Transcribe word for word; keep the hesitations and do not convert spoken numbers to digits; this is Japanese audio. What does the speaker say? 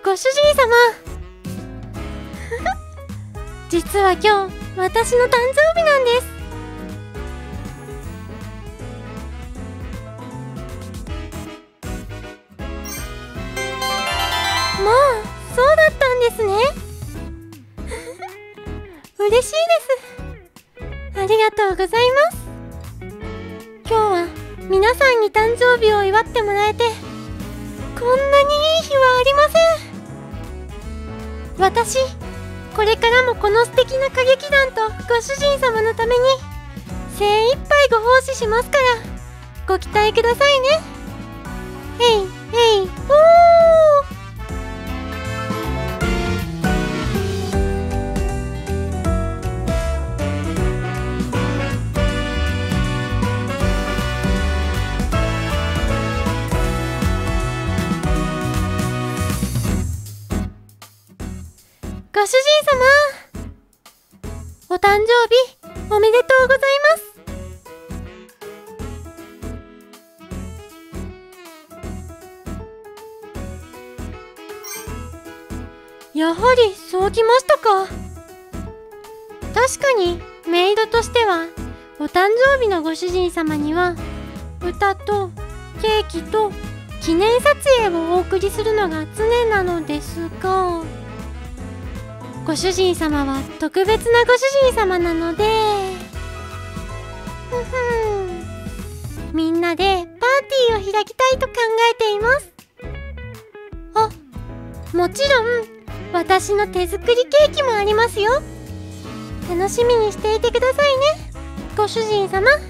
ご主人様実は今日私の誕生日なんです。まあそうだったんですね嬉しいです。ありがとうございます。今日は皆さんに誕生日を祝ってもらえてこんなにいい日はありません。私これからもこの素敵な歌劇団とご主人様のために精一杯ご奉仕しますからご期待くださいね。へいへいおー。ご主人様、お誕生日おめでとうございます。やはりそうきましたか。確かにメイドとしてはお誕生日のご主人様には歌とケーキと記念撮影をお送りするのが常なのですが、ご主人様は特別なご主人様なので、ふふん、みんなでパーティーを開きたいと考えています。あ、もちろん私の手作りケーキもありますよ。楽しみにしていてくださいね、ご主人様。